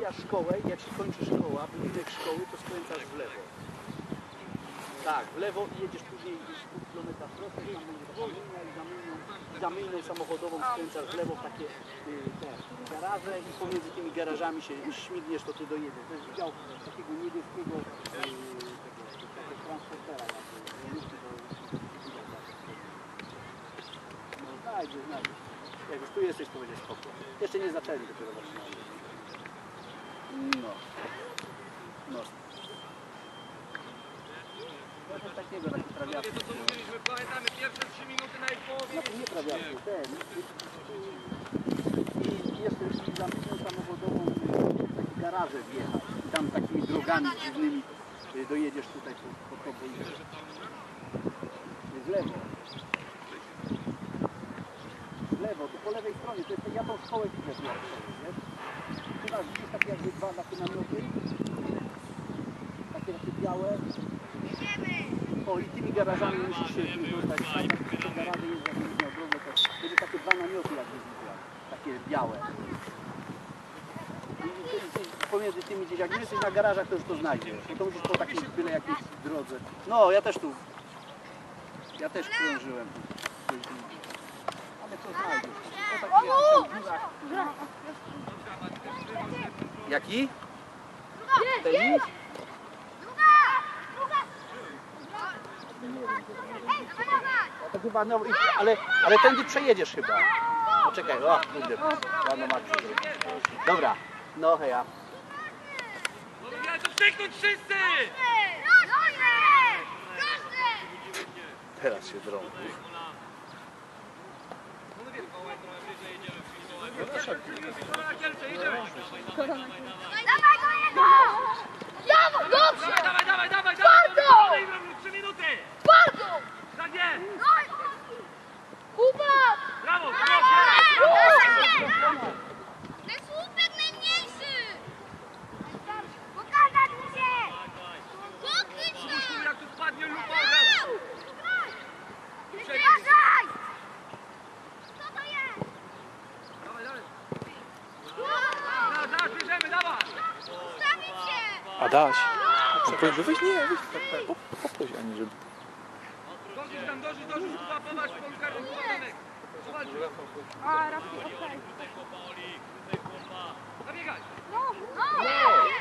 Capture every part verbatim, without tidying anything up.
mijasz szkołę i jak się kończy szkoła, budynek szkoły, to skręcasz w lewo. Tak, w lewo i jedziesz później pół kilometra prosto, tam będzie Zamyjnia i Zamyjnią, Zamyjnią samochodową skręcasz w lewo w takie y, te, garaże i pomiędzy tymi garażami się śmigniesz, to ty dojedziesz. To jest dział takiego niebieskiego y, tego, tego transportera. No znajdziesz, znajdziesz. Jak już tu jesteś, to będzie spoko. Jeszcze nie zaczęli dopiero zaczynali. No. No. Coś takiego, taki trawiasty. To co mówiliśmy, pamiętamy pierwsze trzy minuty na ich połowie. No to nie trawiasty, ten. I jeszcze zamkniętą samochodową takie garaże wjechać. I tam takimi drogami dziwnymi dojedziesz tutaj po, po to, bo w lewo. W lewo, tu po lewej stronie, to jest, ja tą szkołę widzę tu, wiesz? Tu masz, widzisz takie jakby dwa takie namioty, takie takie białe. O, i tymi garażami musisz się dostać, tam te garaże jest jakieś na drogę, to będzie takie dwa namioty jakby widzę, takie białe. I, i, i pomiędzy tymi gdzieś, jak nie jesteś na garażach, to już to znajdziesz, no to musisz po takiej byle jakiejś drodze. No, ja też tu, ja też krążyłem tu. Ale co znajdziesz? To tak jaki? Tenis? To chyba, no, ale, ale tędy przejedziesz chyba. Poczekaj, o, kurde, ładno masz. Dobra, no heja. Nie, to styknąć wszyscy! Teraz się drą. Dawaj do niego! Dawaj, dobrze! Dawaj, dawaj, dawaj! Twardo! trzy minuty! Twardo! Tak jest! Kuba! Brawo! Ten słupek najmniejszy! Pokazać mi się! Pokryć Musimy jak tu spadnie lupą! Uważaj! Co to jest? Dawaj, dawaj! Zaraz, zaraz, bierzemy, dawaj! Ustawić się! Adaś, weź, weź nie, weź tak, tak, poproś Ani, żeby... Dążysz tam, dążysz, dążysz, chyba poważ, Polska, rozkładanek! A, Rafi, okej. Zabiegaj! No, no! Nie!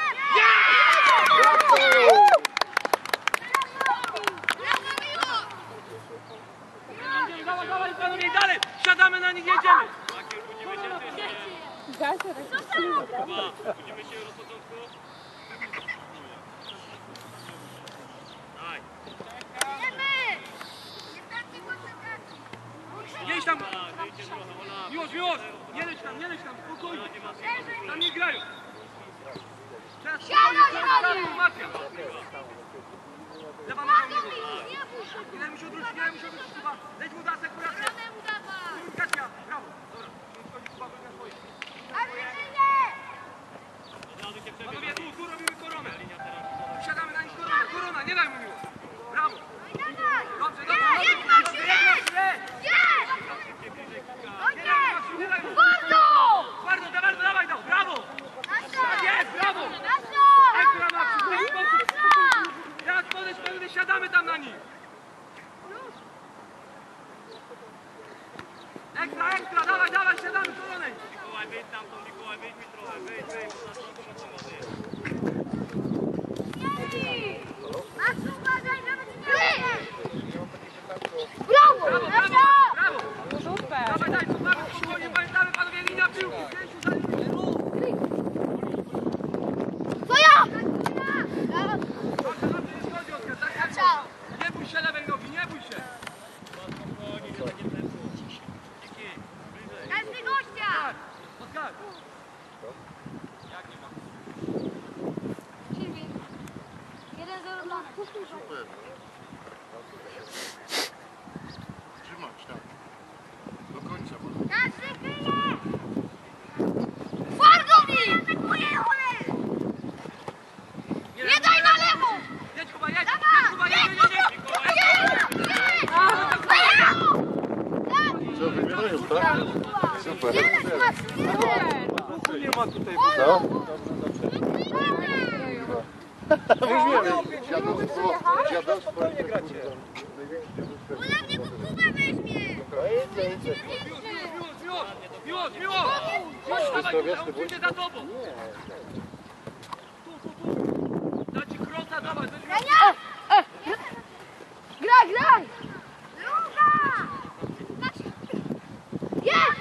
Dawaj, dawaj, panowie, dalej! Siadamy na nich, jedziemy! Budzimy się już od początku. Daj. Jedź tam! Miłosz, miłosz! Nie leć tam, nie leć tam, spokojnie! Tam nie grają! Teraz spokojnie, teraz formacja! Lewa noga u niego! Nie musi odwrócić, nie musi odwrócić chyba! Leć mu dasek, kuracja! Komunikacja! Brawo! Dobra, skończyć chyba na swoje. Panowie, tu, tu robimy koronę! Siadamy na nich koronę! Korona, nie daj mu miłość! Brawo! Dobrze, dobrze, dobrze! Twardo, twardo, dawaj, dawaj, brawo! Tak jest, brawo! Ekstra, Maksiu, w ten sposób! Teraz podejdź, panowie, siadamy tam na nich! Ekstra, ekstra, dawaj, dawaj, siadamy koronę! Mikołaj, wyjdź tam, to Mikołaj, wyjdź mi trochę, wyjdź, wyjdź, bo nas to pomocy jest. Maksiu, uważaj, żeby ci nie Brawo! Brawo, brawo, brawo! Super! Dawaj, daj, cofamy, spokojnie, pamiętamy, panowie, linia piłki, pięciu za linię. To ja! Dobrze, dobrze, nie szkodzi, Oskar, tak, tak. Nie bój się lewej nogi, nie bój się! Każdy gościa! Tak, Oskar! Jak nie ma? jeden zero dla Super. Trzymać tam. Do końca. Każdy kryje! Twardo mi! Atakuje, ole! Nie daj na lewo! Jedź, Kuba, jedź! Jedź, Kuba, jedź, jedź, jedź! Co, wybierają, tak? Super. Jeden, Tu nie ma tutaj. Co? Już wiemy. Dziadostwo, dziadostwo. Nie gracie. Ona mnie Kubę weźmie! Miłość, miłość, miłość, miłość! Chodź, dawaj, on przyjdzie za tobą. Tu, tu, tu. Da ci krota, dawaj. Grania! Graj, graj! Druga! Jest!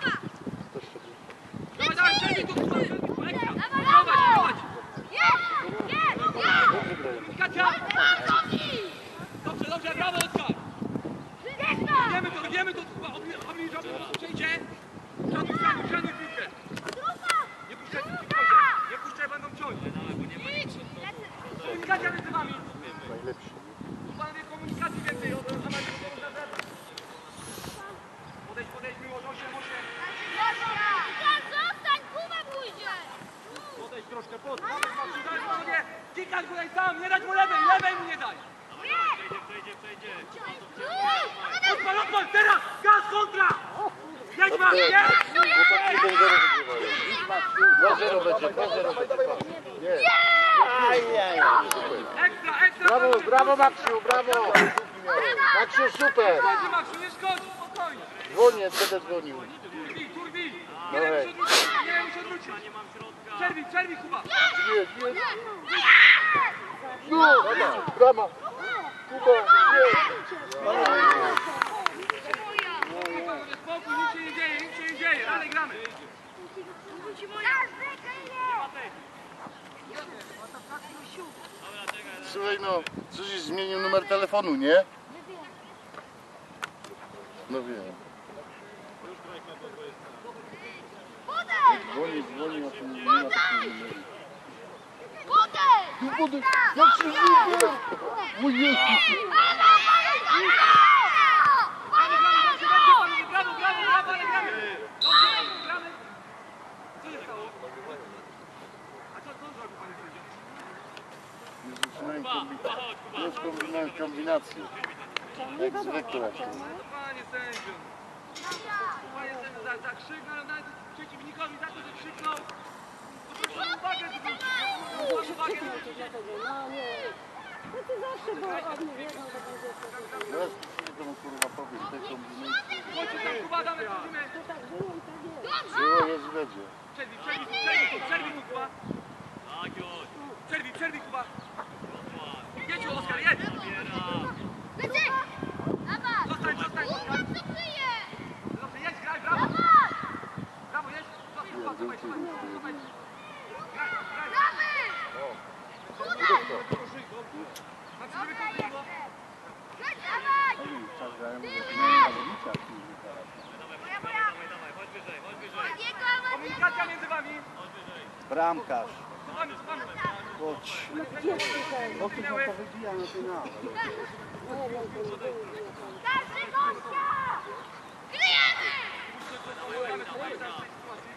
Dawaj, dawaj, przejmij tu, Kuba, przejmij tu, ekstra. Dawaj, Prowadź, dawaj! prowadź. Jest! Jest! Jest! Kacia! Dobrze, dobrze, brawo, Oskar. Wiemy to, wiemy to, Kuba, obli- obliżamy, przejdzie. Szanuj, szanuj, szanuj piłkę. Nie puszczaj, nie puszczaj, nie puszczaj, będą ciąć. Komunikacja między wami. Najlepszy. Panowie, komunikacji więcej, od Amadeusz można zabrać. Podejdź, podejdź, miłość, osiem, osiem. Zostań, Kuba pójdzie! Podejdź troszkę, pod. Daj mu nie, kikać tutaj sam, nie dać mu lewej, lewej mu nie daj. Przejdzie, przejdzie, przejdzie! Odpal, odpal, teraz, gaz, kontra. Jedź ma, jedź! Chłopaki do zero wygrywają. dwa zero będzie, dwa zero będzie. Nie. Ekstra, ekstra. Brawo, panowie, brawo ekstra. Maksiu, brawo. Maksiu, super. Chodź, Maksiu, nie szkodź, spokojnie. Dzwonię, będę dzwonił. Turbi, turbi. No Nie hej. wiem, musi odwrócić, nie wiem, musi odwrócić. Przerwij, przerwij, Kuba. Jedź, jedź. No, brama. Kuba, jedź. Spokój, panowie, spokój, nic się nie dzieje, nic się nie dzieje, dalej gramy. Słuchaj, no, coś zmienił numer telefonu, nie? No wiem. Dzwoni, dzwoni, a tu nie ma takiego numeru. No wody, jak się dzieje? Mój Jezus. Brawo, brawo, brawo, ale gramy. Dobrze, gramy. Co się stało? A co, co zrobił panie sędzio? Już zaczynałem kombinację. Już kombinałem kombinację. Jak zwykle. No panie sędzio. Panie sędzio, za, za krzyknął, nawet przeciwnikowi za to, że krzyknął. Proszę uwagę, zwrócić. Proszę uwagę, No ty zawsze, bo oni wiedzą, że będzie to. Teraz przyjdę mu kurwa powiem, tej kombinacji. Chodźcie tam, Kuba, damy, wchodzimy. To tak było i tak jest. Było, jest będzie. Przerwij, przerwij, przerwij, tu, przerwij tu, Kuba. Przerwij, przerwij, Kuba. Jedź, Oskar, jedź. Zostań, zostań, Oskar. Dobrze, jedź, graj, brawo. Brawo, jedź. Zostań, Kuba, cofaj, cofaj, cofaj. Graj, graj. Maksym, żeby to było. Czas grają, bo zaczynają zawodnicza. Komunikacja między wami. Bramkarz. Cofamy, cofamy. Chodź. Minęły. O, chyba to wybija na finał. Gramy, cofamy teraz w tej sytuacji.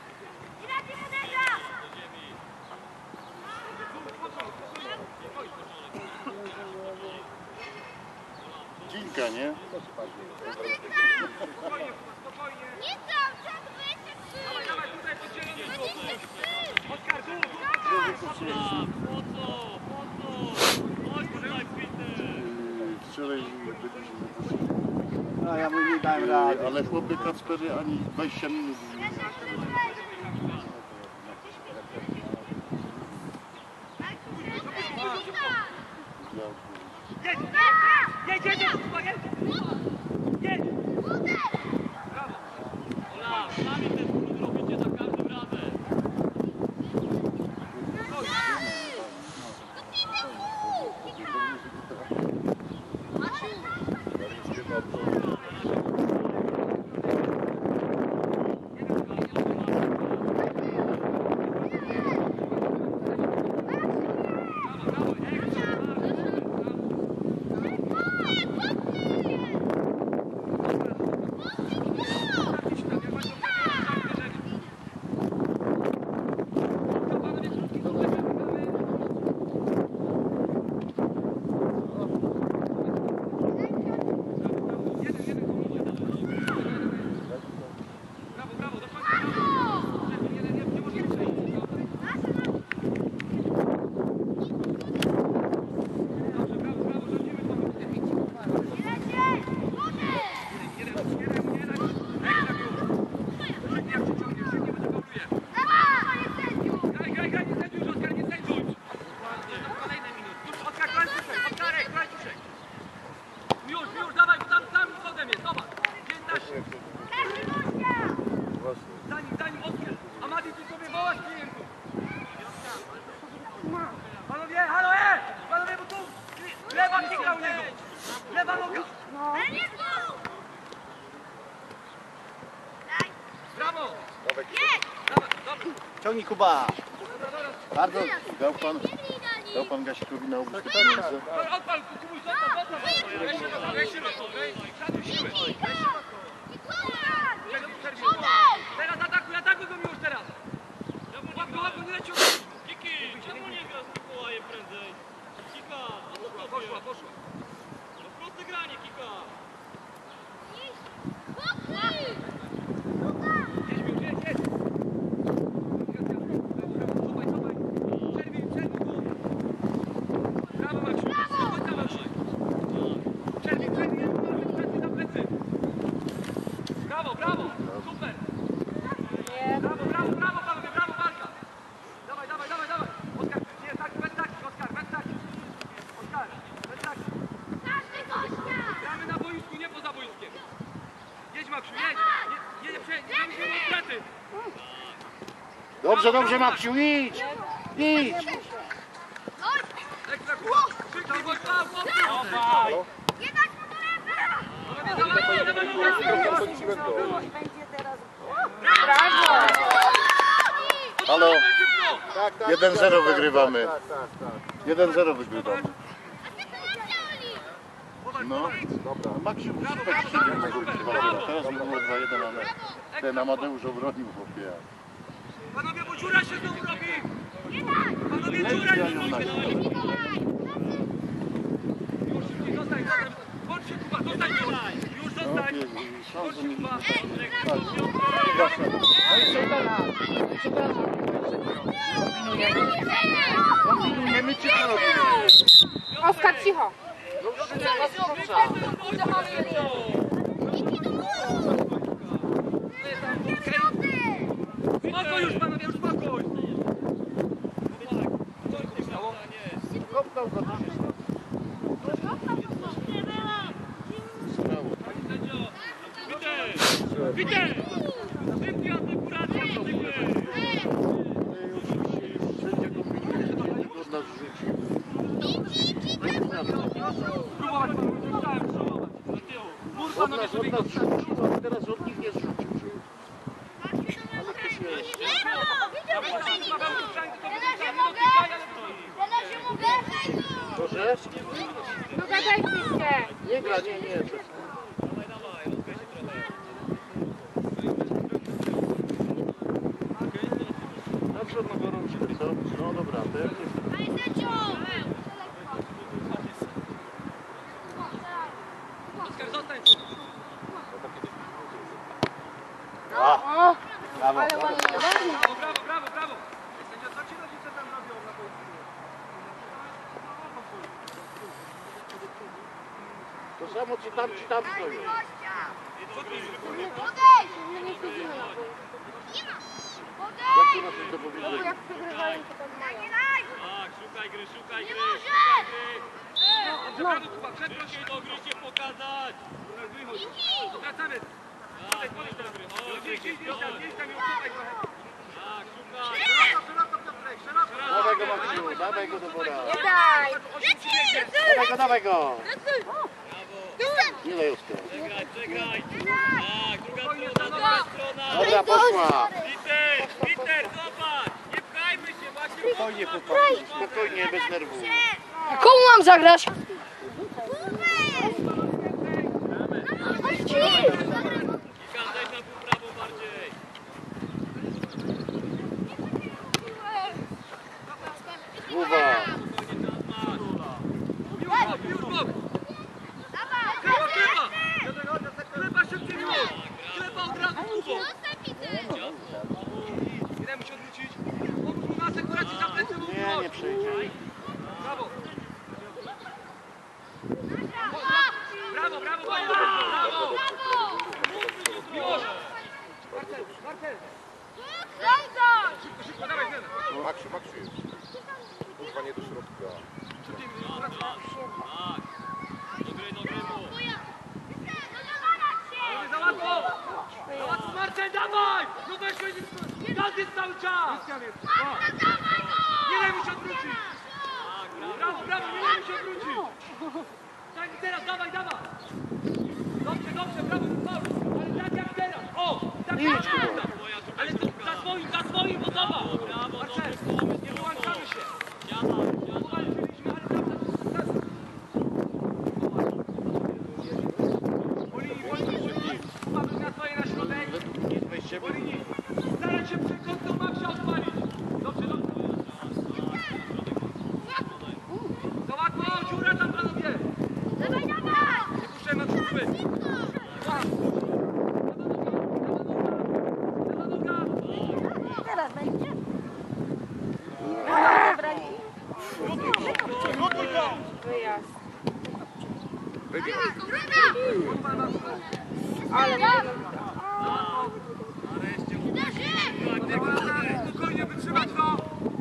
Cinka, nie? Spokojnie, Kuba, spokojnie. Dawaj, dawaj, tutaj pod zielony. Oskar, tu, tu, Yy, Wczoraj byliśmy No ja mu nie dałem rady. ale chłopy Kacpery ani dwadzieścia minut nie grał. jedź, jedź, jedź, jedź, Kuba, jedź. Jedź. Brawo. Ola, sami ten skrót robicie za każdym razem. Brawo, brawo, ekstra. Ciągnij Kuba. Bardzo. Dał pan, dał pan Gasikowi na obóz te pieniądze? Odpal, Kubuś, zostaw, zostaw. Weź się mocno, weź się mocno, weź. Szanuj siły. Przerwij, przerwij. Teraz atakuj, atakuj go Miłosz teraz. Łap go, łap go, nie leci od razu. Kiki, czemu nie grasz z Mikołajem prędzej? Kika, o co tobie? Poszła, poszła. No proste granie, Kika. Jedź, Miłosz, jedź, jedź. Cofaj, cofaj. Przerwij, przerwij go. Brawo, Maksiu. Chodź tam, Maksiu. Przerwij, przerwij, plecy na plecy. Brawo, brawo, super. Brawo, brawo, brawo, panowie, brawo, walka. Dawaj, dawaj, dawaj, dawaj. Oskar, nie, tak, bez takich, Oskar, bez takich. Oskar, bez takich. Gramy na boisku, nie poza boiskiem. Jedź, Maksiu, jedź. Nie, nie, nie, nie, nie, nie, plecy. Dobrze, dobrze, Maksiu, idź! Idź! Ekstra, Kuba. Krzyknij, bądź tam, Dawaj. dawaj, dawaj, dawaj. Będzie teraz... Halo, Szybko. jeden zero wygrywamy. jeden zero wygrywamy. No, dobra. Maksiu, super, teraz by było dwa jeden, ale ten Amadeusz obronił, chłopie. Panowie, bo dziura się znowu robi. Panowie, dziura się robi. Już szybciej, zostań, zostań. Bądź się, Kuba, zostań, zostań. Już zostań. Bądź się, Kuba. Kombinujemy czy co robimy? Oskar, cicho. Spokój już, panowie, już spokój. Kopnął go to się stało. Witer! Witer! Szybki asekuracja, szybki! Sędzia kombinuje, żeby go nas rzucił. Próbować, panowie, zostałem próbować. Do tyłu. Mur, Od panowie, nas, sobie od nas rzucił, a teraz od nich nie zrzucił. Ale to się jest. Proszę? Dogadajcie się. Nie gra, nie, nie. Dawaj, dawaj, rozbierz się trochę. Na przód na gorączkę, co? No dobra, to jak jest. Oskar, zostań. O, Brawo, ale ładnie. Brawo, brawo, brawo, brawo. Sędzia, co ci rodzice tam robią na boisku? To samo ci tam, ci tam stoją. My nie siedzimy na boisku. Jak to na tym do powiedzenia? Jak przegrywają, to tak mają. Tak, szukaj gry, szukaj gry, szukaj gry. Dobrze, brawo, Kuba, przeproś Musisz do gry się pokazać. Wracamy. Tutaj, podejdź teraz. Gdzieś, gdzieś, gdzieś tam, gdzieś tam ją tutaj trochę. Tak, szukaj. Szeroko, szeroko, Piotrek, szeroko. Dawaj go, Maksiu, dawaj go do wora. Nie daj. Dawaj go, dawaj go. Brawo. Nie daj Oskar. Przegraj, przegraj. Tak, druga strona, druga strona. Dobra, poszła. Peter, Peter, zobacz. Nie pchajmy się, właśnie. Spokojnie, chłopaki, spokojnie, bez nerwów. Komu mam zagrać? Kika, daj na pół prawo bardziej. Głowa. Spokojnie, czas masz. Miłosz, miłosz, bok. Klepa, klepa. Klepa szybciej, miłosz. Klepa od razu, Kubo. Nie musi odwrócić. Pomóż mu na asekuracji za plecy, bo Nie, nie przejdzie. Brawo. Brawo, brawo, brawo, brawo. Miłosz. Marcel, Marcel. Szybko, szybko, dawaj, zmiana. Maksiu, Maksiu jest. Kurwa, nie do środka. Szybciej, Tak, tak. Do gry, do gry mu. ale za łatwo. Za łatwo, Marcel, dawaj. No weszłeś, gaz jest cały czas. Nie daj mu się odwrócić. Brawo, brawo, nie daj mu się odwrócić. Tak, i teraz, dawaj, dawaj. Dobrze, dobrze, brawo, Paul. Ale tak jak teraz. O, tak jak teraz. Ale to Zaraz będzie. Zabrali. Wyjazd. Ale Spokojnie, wytrzymać to!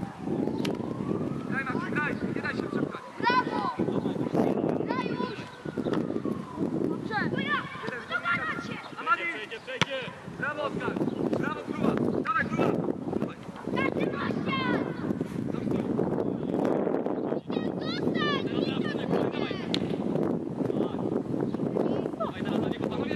Daj nam się, daj, nie daj się przepchać. brawo! Daj już! Dobrze! Dogadać się! Amadi! Przejdzie, przejdzie. Brawo, Oskar! Brawo, Kruwa! Dawaj, Kruwa! Dawaj! Każdy gościa! Dawaj, teraz na niego panowie.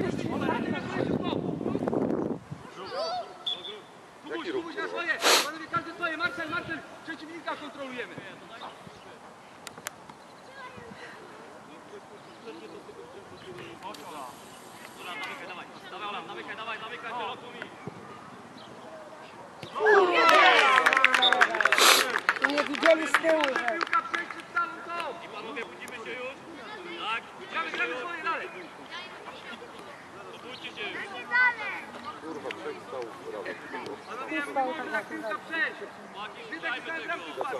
Kubuś, Kubuś na swoje! Panowie, każdy swoje! Marcel, Marcel! Przeciwnika kontrolujemy! Ola, zamykaj, dawaj. Dawaj, Ola, zamykaj, dawaj, zamykaj, szeroko mi. Nie widzieli z tyłu, że... Piłka przejść przed stałą tą! I panowie, budzimy się już. Tak, Gramy, budzimy się gramy już. swoje dalej! Budźcie się już. Kurwa, przestał. Panowie, ja mówię, że tak piłka przejść! Chłopaki, Wydać szukajmy ten tego. bramki wpadł!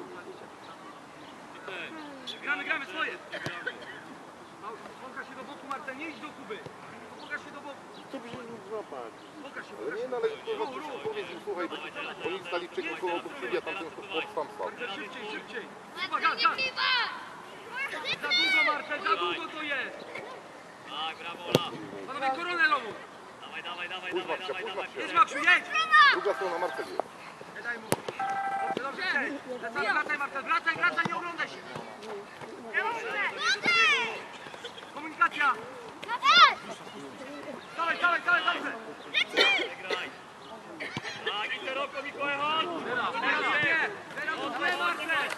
Gramy, gramy swoje! Pokaż się do boku, Marcel, nie idź do Kuby! Pokaż się do boku! To by się mógł złapać. Pokaż się, Ale pokaż nie, się! no ale kurwa, powiedz im, słuchaj, bo oni stali trzecią koło obok siebie, a tamten chłop sam stał. Marcel, szybciej, szybciej! Kuba, gaz, gaz! Za długo, Marcel, za długo to jest! Tak, brawo, Ola. Panowie, koronę lową! Dawaj, dawaj, dawaj, Kurwa, dawaj, dawaj, kurwa, dawaj. Jedź, Maksiu, jedź! Druga strona Marcel jest. Nie daj mu. Dobrze, dobrze, przejdź. Wracaj, wracaj, Marcel, wracaj, wracaj, nie oglądaj się! Komunikacja! Dawaj, dawaj, dawaj, dobrze! Graj. Tak, i szeroko, Mikołaj, chodź. Teraz nie! Teraz to złe, Marcel!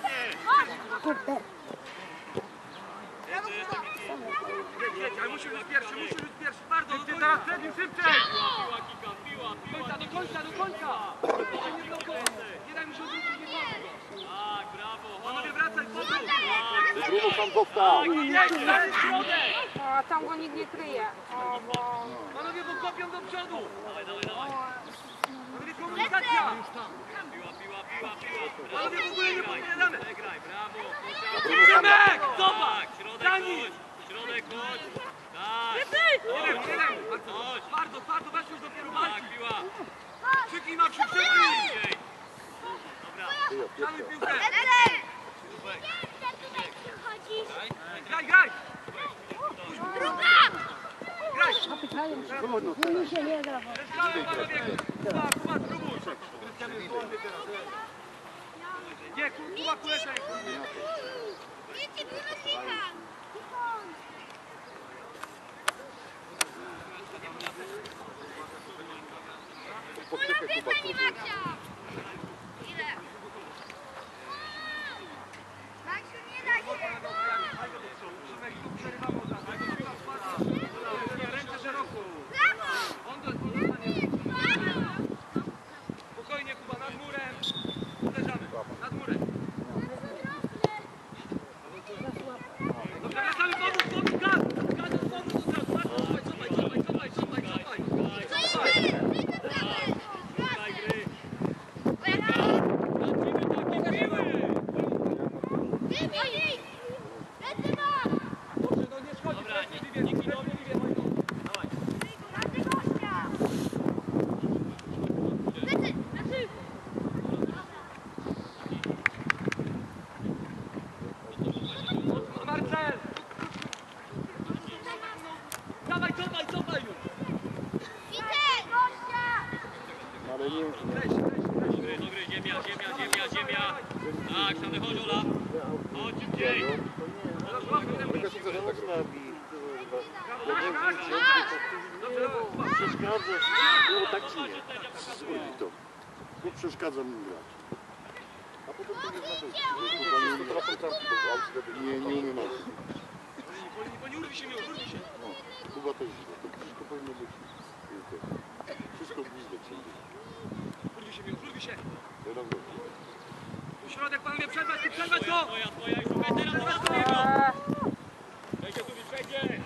Jeszcze, jeszcze, Miki. Jedź, jedź, ale musisz być pierwszy, musisz być pierwszy, bardzo, szybciej, teraz przed nim, szybciej! Piła, kika, piła, Do piła. końca, do końca, do końca! Daj nie blokować. Nie daj mu się odwrócić, nie wolno go. Tak, brawo, chodź. Panowie, wracaj, powrót! Ty Bruno tam został. Jedź, jedź, środek! O, tam go nikt nie kryje. O, bo... Panowie, bo kopią do przodu! Dawaj, dawaj, dawaj. Panowie, komunikacja! Piła, piła, piła, piła. Panowie, w ogóle nie podpowiadamy! Przegraj, brawo. Przemek! Tak, środek Dani! chodź. Środek chodź. Tak. Nie wiem, nie wiem! Chodź. Twardo, twardo, weź już dopiero Tak, walczyć! piła. Krzyknij, Maksiu, krzyknij! Szybciej. Dobra. Szanuj piłkę! Kubek. Graj, graj! Graj! Zeskalmy, panowie! Kuba, Kuba, spróbuj! Nie, Kuba, Kulesza jest! Poczekaj, Kuba, próbuj. Szymek, tu przerywamy od razu. Piła spadła. Ręce szeroko. On do- on dostanie. Spokojnie, Kuba, nad murem. Uderzamy. Nad murem. Dobrze, wracamy, pomóż, pomóż, gaz! Gaz, pomóż od razu. Cofaj, cofaj, cofaj, cofaj, cofaj, cofaj. Cofaj. Szukaj gry. Lecimy takie piły. Dobrze, no nie szkodzi. Dobra, Sprawiedliwie, nikt- nikt nie sprawiedliwie. Dawaj. Marcel! Dawaj, cofaj, cofaj już! Ale nie Weź, weź, weź. Dobry, dobry, ziemia, ziemia, ziemia, ziemia. Tak, szany chodź, Ola. Chodź szybciej. Teraz łapy tempo. Jaka się tak robi? Dobrze, Kuba. Przeszkadzasz. No tak ci nie. Zrobi to. Nie przeszkadza mi grać. A potem to nie ma to trafą trafi. Nie, nie umiem nosić. Bo nie- bo nie urwi się, nie urwi się. No, Kuba też źle. To wszystko powinno być. Wszystko gwizdek wszędzie. Urwi się, nie urwi się. Teraz dobrze. Tu środek, panowie, przerwać, tu przerwać Twoja, go! twoja, twoja. I szukaj teraz do następnego. E, Przejdzie tu, przejdzie.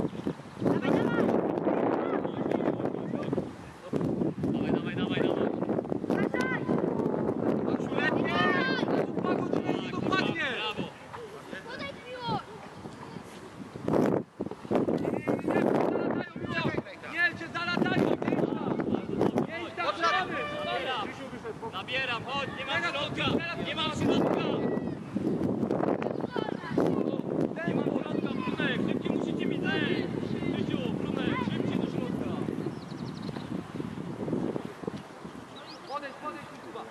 Dawaj, dawaj, dawaj, dawaj. Zabieram, chodź, nie mam środka, nie mam środka. Nie mam środka, Brunek, szybciej musicie mi zejść. Krzysiu, Brunek, szybciej do środka. Podejdź, podejdź, Kuba.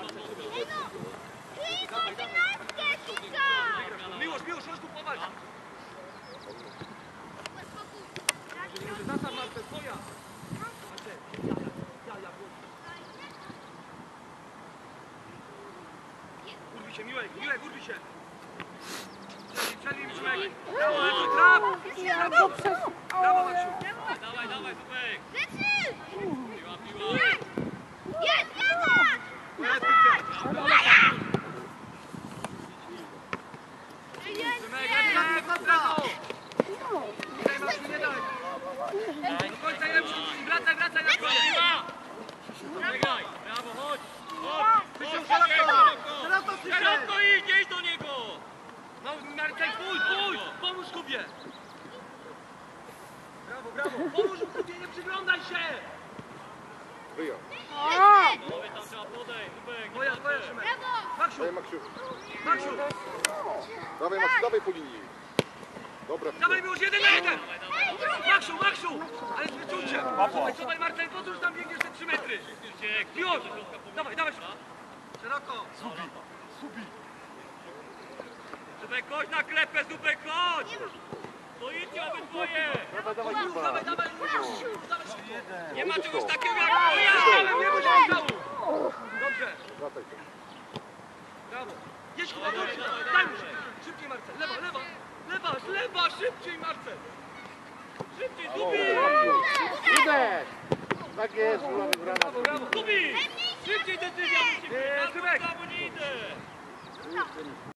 Miłosz, Miłosz, chodź tu popatrz. Może zastaw Marcel, twoja. Marcel, ja, ja, ja, urwij się, Miłek, Miłek, urwij się. Przerwij mi, Miłek. Brawo, Maksiu, traf! Brawo, brawo, Maksiu. Dawaj, dawaj, Zubek. Piła, piła. Jest, jest! Jest, Szymek, lepiej, kontrato! Tutaj, Maksiu, nie daj. Do końca i lepszy. Wracaj, wracaj na koniec. Biegaj, brawo, chodź. Chodź, Krzysiu, chodź, szeroko! szeroko. Szeroko, Krzysiu! Szeroko idź, idź do niego. No, Marcel, pójdź, pójdź! Pomóż Kubie! Brawo, brawo! Pomóż mu, Kubie, nie przyglądaj się! Wyjazd. Panowie, tam trzeba podejść, Zubek. Twoja, twoja, Szymek! Maksiu, Daj Maksiu. Maksiu! Dawaj Maksiu, dawaj po linii. Dobra, Dawaj mi już jeden na jeden! Maksiu, Maksiu! Ale z wyczuciem! Słuchaj, słuchaj, Marcel, po co już tam biegniesz te trzy metry? Już! Dawaj, dawaj! Szeroko! Zubek, chodź na klepę, Zubek, chodź. To idźcie obydwoje. dawaj, dawaj, Dawaj, Kuba. dawaj, dawaj! Dawaj szybko! Nie ma czegoś takiego jak Ja, twoja. ale nie bój się cału! Dobrze! Wracaj. Brawo! Jedź Kuba, chodź! Daj mu się! Szybciej, Marcel! Lewa, lewa! Lewa, lewa! Szybciej, Marcel! Szybciej, O, Zubi. Maksiu. Idę. Tak jest, mamy Brawo, bramę. brawo! Zubi. Szybciej decyzja musi być. Nie, Na Zubek. prawo nie idę.